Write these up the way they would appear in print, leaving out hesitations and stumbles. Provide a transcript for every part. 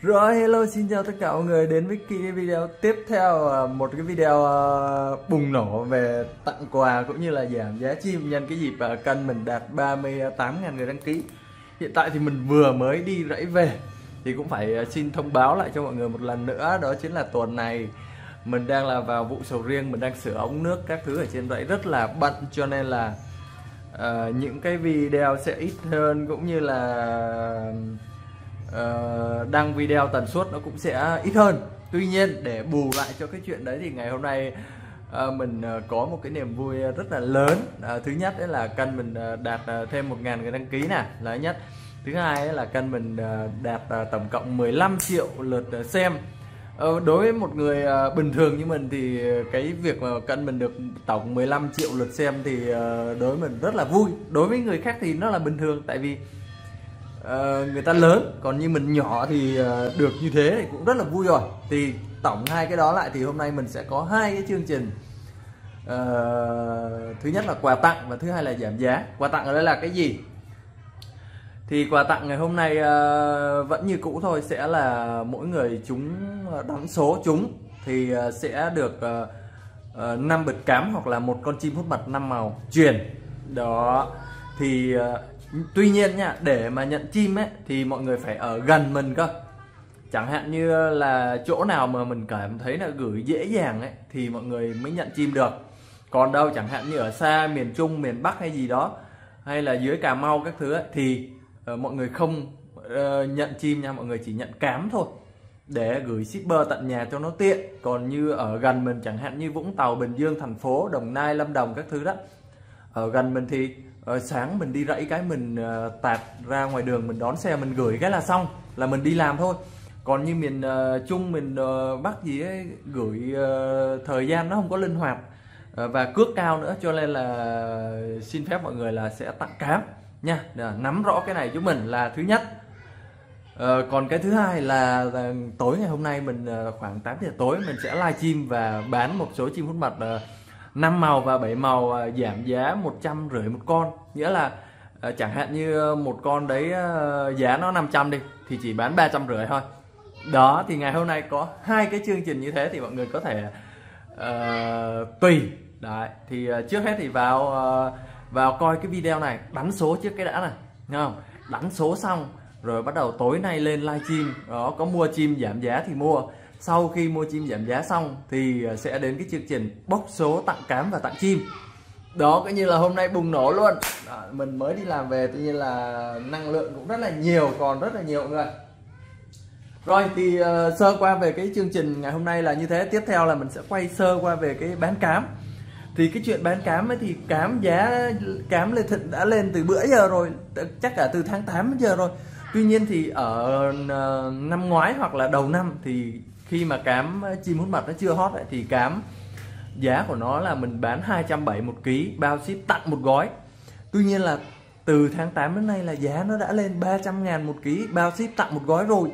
Rồi, hello, xin chào tất cả mọi người đến với cái video tiếp theo, một cái video bùng nổ về tặng quà cũng như là giảm giá chim nhân cái dịp kênh mình đạt 38.000 người đăng ký. Hiện tại thì mình vừa mới đi rẫy về thì cũng phải xin thông báo lại cho mọi người một lần nữa, đó chính là tuần này mình đang là vào vụ sầu riêng, mình đang sửa ống nước các thứ ở trên rẫy rất là bận, cho nên là những cái video sẽ ít hơn, cũng như là đăng video tần suất nó cũng sẽ ít hơn. Tuy nhiên để bù lại cho cái chuyện đấy thì ngày hôm nay mình có một cái niềm vui rất là lớn. Thứ nhất đấy là kênh mình đạt thêm 1.000 người đăng ký nè, là nhất. Thứ hai là kênh mình đạt tổng cộng 15 triệu lượt xem. Đối với một người bình thường như mình thì cái việc mà kênh mình được tổng 15 triệu lượt xem thì đối với mình rất là vui. Đối với người khác thì nó là bình thường, tại vì người ta lớn, còn như mình nhỏ thì được như thế thì cũng rất là vui rồi. Thì tổng hai cái đó lại thì hôm nay mình sẽ có hai cái chương trình. Thứ nhất là quà tặng và thứ hai là giảm giá. Quà tặng ở đây là cái gì? Thì quà tặng ngày hôm nay vẫn như cũ thôi, sẽ là mỗi người chúng đóng số chúng thì sẽ được 5 bịch cám hoặc là một con chim hút mật 5 màu truyền. Đó thì tuy nhiên nha, để mà nhận chim ấy thì mọi người phải ở gần mình cơ. Chẳng hạn như là chỗ nào mà mình cảm thấy là gửi dễ dàng ấy thì mọi người mới nhận chim được. Còn đâu chẳng hạn như ở xa miền Trung, miền Bắc hay gì đó, hay là dưới Cà Mau các thứ ấy, thì mọi người không nhận chim nha, mọi người chỉ nhận cám thôi để gửi shipper tận nhà cho nó tiện. Còn như ở gần mình chẳng hạn như Vũng Tàu, Bình Dương, thành phố, Đồng Nai, Lâm Đồng các thứ đó, ở gần mình thì sáng mình đi rẫy cái mình tạt ra ngoài đường, mình đón xe mình gửi cái là xong, là mình đi làm thôi. Còn như miền Trung, miền Bắc gì ấy, gửi thời gian nó không có linh hoạt và cước cao nữa, cho nên là xin phép mọi người là sẽ tặng cám nha. Nắm rõ cái này giúp mình là thứ nhất. Còn cái thứ hai là tối ngày hôm nay mình khoảng 8 giờ tối mình sẽ livestream và bán một số chim hút mật 5 màu và 7 màu giảm giá 150 một con. Nghĩa là chẳng hạn như một con đấy giá nó 500 đi thì chỉ bán 350 thôi. Đó thì ngày hôm nay có hai cái chương trình như thế thì mọi người có thể tùy. Đấy thì trước hết thì vào coi cái video này, đánh số trước cái đã này, nghe không? Đánh số xong rồi bắt đầu tối nay lên livestream. Đó, có mua chim giảm giá thì mua. Sau khi mua chim giảm giá xong thì sẽ đến cái chương trình bốc số tặng cám và tặng chim. Đó, coi như là hôm nay bùng nổ luôn. Đó, mình mới đi làm về, tự nhiên là năng lượng cũng rất là nhiều, còn rất là nhiều mọi người. Rồi thì sơ qua về cái chương trình ngày hôm nay là như thế. Tiếp theo là mình sẽ quay sơ qua về cái bán cám. Thì cái chuyện bán cám ấy thì giá cám Lê Thịnh đã lên từ bữa giờ rồi, chắc cả từ tháng 8 đến giờ rồi. Tuy nhiên thì ở năm ngoái hoặc là đầu năm thì khi mà cám chim hút mật nó chưa hot ấy, thì cám giá của nó là mình bán 270 một ký, bao ship tặng một gói. Tuy nhiên là từ tháng 8 đến nay là giá nó đã lên 300.000 một ký, bao ship tặng một gói rồi.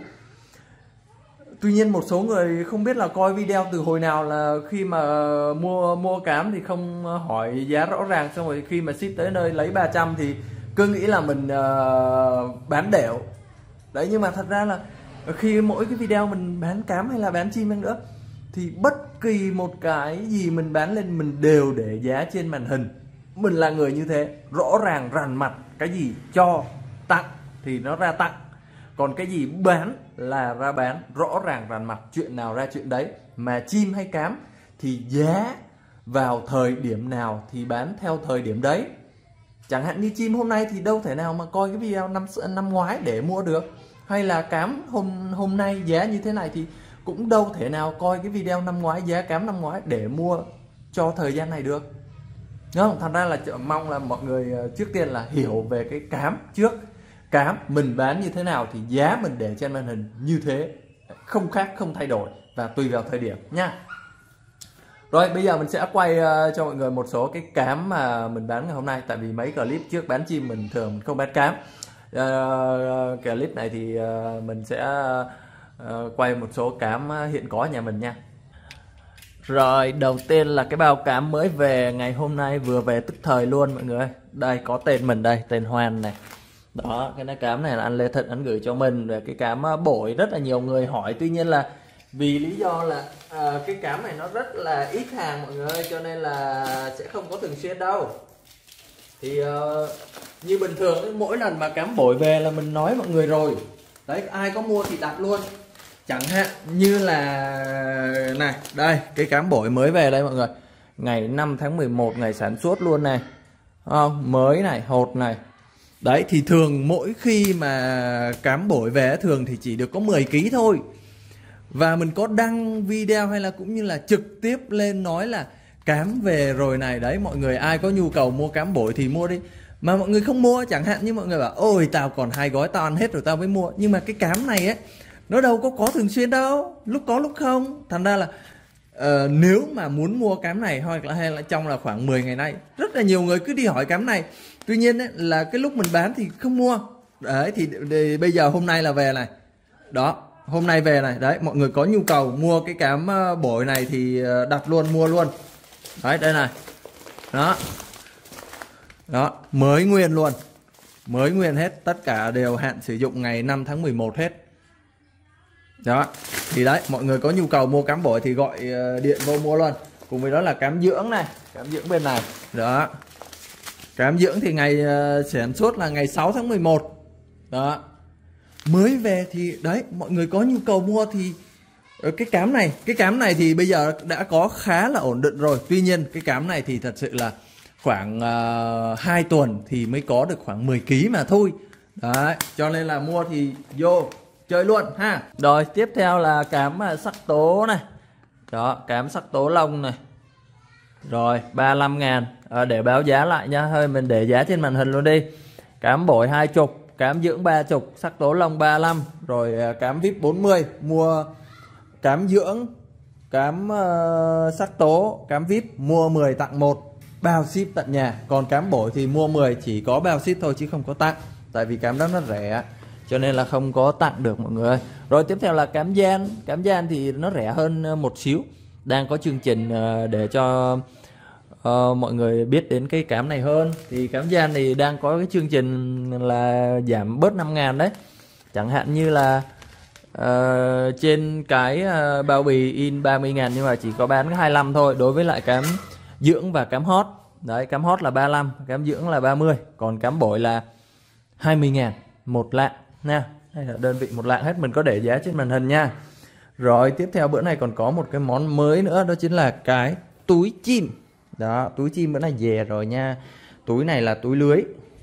Tuy nhiên một số người không biết là coi video từ hồi nào, là khi mà mua cám thì không hỏi giá rõ ràng, xong rồi khi mà ship tới nơi lấy 300 thì cứ nghĩ là mình bán đểu. Đấy, nhưng mà thật ra là khi mỗi cái video mình bán cám hay là bán chim hơn nữa thì bất kỳ một cái gì mình bán lên mình đều để giá trên màn hình. Mình là người như thế, rõ ràng rành mạch, cái gì cho tặng thì nó ra tặng, còn cái gì bán là ra bán, rõ ràng rành mạch, chuyện nào ra chuyện đấy. Mà chim hay cám thì giá vào thời điểm nào thì bán theo thời điểm đấy. Chẳng hạn như chim hôm nay thì đâu thể nào mà coi cái video năm ngoái để mua được, hay là cám hôm nay giá như thế này thì cũng đâu thể nào coi cái video năm ngoái, giá cám năm ngoái để mua cho thời gian này được, đúng không? Thành ra là mong là mọi người trước tiên là hiểu về cái cám trước. Cám mình bán như thế nào thì giá mình để trên màn hình như thế, không khác, không thay đổi, và tùy vào thời điểm nha. Rồi bây giờ mình sẽ quay cho mọi người một số cái cám mà mình bán ngày hôm nay. Tại vì mấy clip trước bán chim mình thường không bán cám. Clip này thì mình sẽ quay một số cám hiện có ở nhà mình nha. Rồi đầu tiên là cái bao cám mới về ngày hôm nay, vừa về tức thời luôn mọi người. Đây có tên mình đây, tên Hoan này. Đó, cái cám này là anh Lê Thịnh anh gửi cho mình về cái cám bổi, rất là nhiều người hỏi. Tuy nhiên là vì lý do là cái cám này nó rất là ít hàng mọi người ơi, cho nên là sẽ không có thường xuyên đâu. Thì như bình thường mỗi lần mà cám bổi về là mình nói mọi người rồi. Đấy, ai có mua thì đặt luôn. Chẳng hạn như là này, đây cái cám bổi mới về đây mọi người. Ngày 5 tháng 11 ngày sản xuất luôn này. Không, mới này, hột này. Đấy thì thường mỗi khi mà cám bổi về thường thì chỉ được có 10 kg thôi. Và mình có đăng video hay là cũng như là trực tiếp lên nói là cám về rồi này. Đấy, mọi người ai có nhu cầu mua cám bổi thì mua đi. Mà mọi người không mua, chẳng hạn như mọi người bảo ôi tao còn 2 gói tao ăn hết rồi tao mới mua. Nhưng mà cái cám này ấy, nó đâu có thường xuyên đâu, lúc có lúc không. Thành ra là nếu mà muốn mua cám này hoặc là hay là trong là khoảng 10 ngày nay, rất là nhiều người cứ đi hỏi cám này. Tuy nhiên ấy, là cái lúc mình bán thì không mua. Đấy thì bây giờ hôm nay là về này. Đó, hôm nay về này. Đấy, mọi người có nhu cầu mua cái cám bổi này thì đặt luôn, mua luôn. Đấy, đây này. Đó. Đó, mới nguyên luôn. Mới nguyên hết, tất cả đều hạn sử dụng ngày 5 tháng 11 hết. Đó, thì đấy, mọi người có nhu cầu mua cám bổi thì gọi điện vô mua luôn. Cùng với đó là cám dưỡng này, cám dưỡng bên này. Đó. Cám dưỡng thì ngày sản xuất là ngày 6 tháng 11. Đó. Mới về thì đấy, mọi người có nhu cầu mua thì cái cám này thì bây giờ đã có khá là ổn định rồi. Tuy nhiên cái cám này thì thật sự là khoảng 2 tuần thì mới có được khoảng 10 kg mà thôi. Đấy, cho nên là mua thì vô chơi luôn ha. Rồi tiếp theo là cám sắc tố này. Đó, cám sắc tố lông này. Rồi 35.000. Để báo giá lại nha, thôi mình để giá trên màn hình luôn đi. Cám bổi 20, cám dưỡng 30, sắc tố lông 35. Rồi cám VIP 40. Mua cám dưỡng, cám sắc tố, cám VIP mua 10 tặng 1, bao ship tận nhà. Còn cám bổi thì mua 10 chỉ có bao ship thôi chứ không có tặng. Tại vì cám đó nó rẻ cho nên là không có tặng được mọi người ơi. Rồi tiếp theo là cám gian. Cám gian thì nó rẻ hơn một xíu. Đang có chương trình để cho mọi người biết đến cái cám này hơn. Thì cám gian thì đang có cái chương trình là giảm bớt 5.000 đấy. Chẳng hạn như là trên cái bao bì in 30.000 nhưng mà chỉ có bán cái 25 thôi. Đối với lại cám dưỡng và cám hot. Đấy, cám hot là 35, cám dưỡng là 30. Còn cám bổi là 20.000 một lạng nha. Đây là đơn vị một lạng hết, mình có để giá trên màn hình nha. Rồi tiếp theo bữa nay còn có một cái món mới nữa, đó chính là cái túi chim. Đó, túi chim bữa nay về rồi nha. Túi này là túi lưới.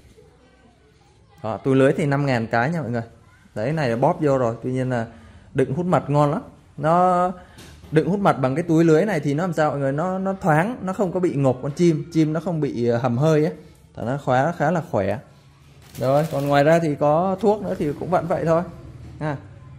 Đó, túi lưới thì 5.000 cái nha mọi người. Đấy, này là bóp vô rồi. Tuy nhiên là đựng hút mật ngon lắm. Nó đựng hút mật bằng cái túi lưới này thì nó làm sao mọi người, nó thoáng, nó không có bị ngộp con chim. Chim nó không bị hầm hơi ấy. Nó khá là khỏe. Rồi, còn ngoài ra thì có thuốc nữa thì cũng vẫn vậy thôi ha.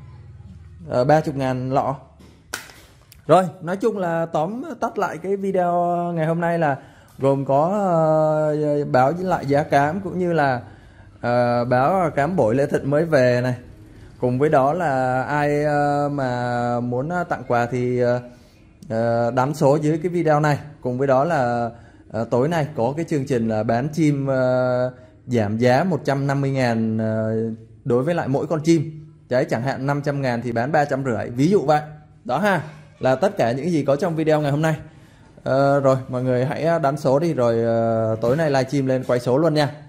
30.000 lọ. Rồi, nói chung là tóm tắt lại cái video ngày hôm nay là gồm có báo lại giá cám cũng như là báo cám bổi Lê Thịnh mới về này. Cùng với đó là ai mà muốn tặng quà thì đắn số dưới cái video này. Cùng với đó là tối nay có cái chương trình là bán chim giảm giá 150.000 đối với lại mỗi con chim. Đấy, chẳng hạn 500.000 thì bán 350, ví dụ vậy. Đó ha, là tất cả những gì có trong video ngày hôm nay. Rồi mọi người hãy đắn số đi rồi tối nay livestream lên quay số luôn nha.